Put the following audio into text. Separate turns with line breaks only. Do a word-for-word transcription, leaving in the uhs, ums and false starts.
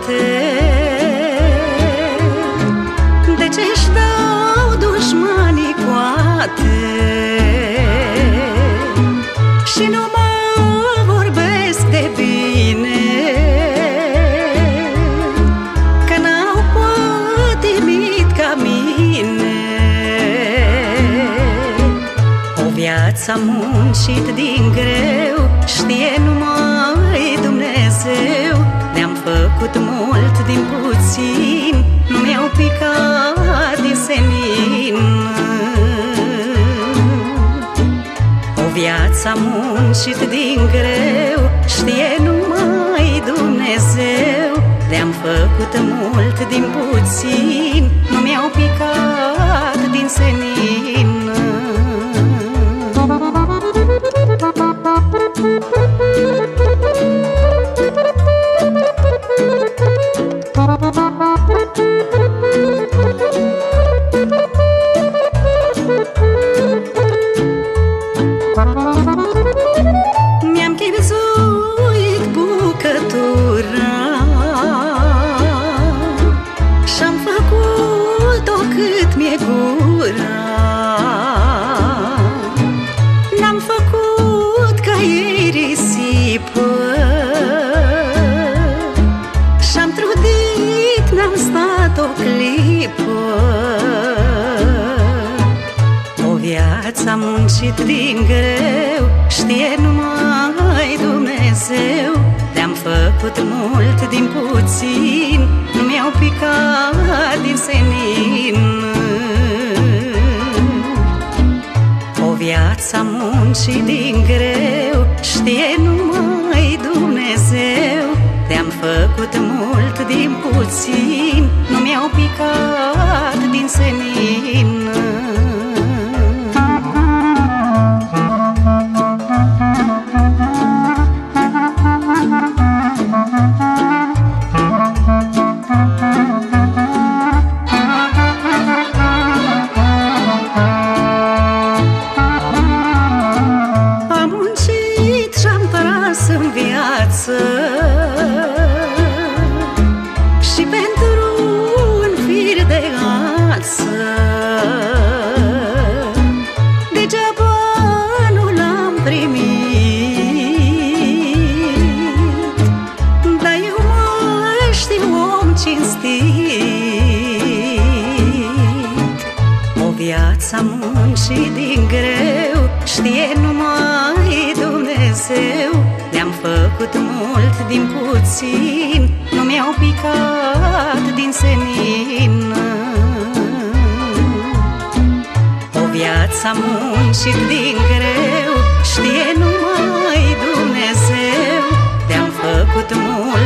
poate. De ce-și dau dușmanii coate și nu mă vorbesc de bine, că n-au pătimit ca mine. O viață am muncit din greu, știe numai Dumnezeu. Ne-am făcut mult din puțin, nu mi-au picat din senin. O viață am muncit din greu, știe numai Dumnezeu. Ne-am făcut mult din puțin, nu mi-au picat din senin. Mi-am chipzuit bucătura și-am făcut-o cât mi-e gura. N-am făcut ca ei risipă și-am trudit, n-am stat o clipă. O viață am muncit din greu, știe numai Dumnezeu. Le-am făcut mult din puțin, nu mi-au picat din senin. O viață am muncit din greu, știe numai Dumnezeu. Le-am făcut mult din puțin, nu mi-au picat din senin. În viață și pentru un fir de ață, degeaba nu l-am primit, dar eu mă știu om cinstit. O viață am muncit din greu, știe numai Dumnezeu. Le-am făcut mult din puțin, nu mi-au picat din senin. O viață am muncit din greu, știe numai Dumnezeu. Le-am făcut mult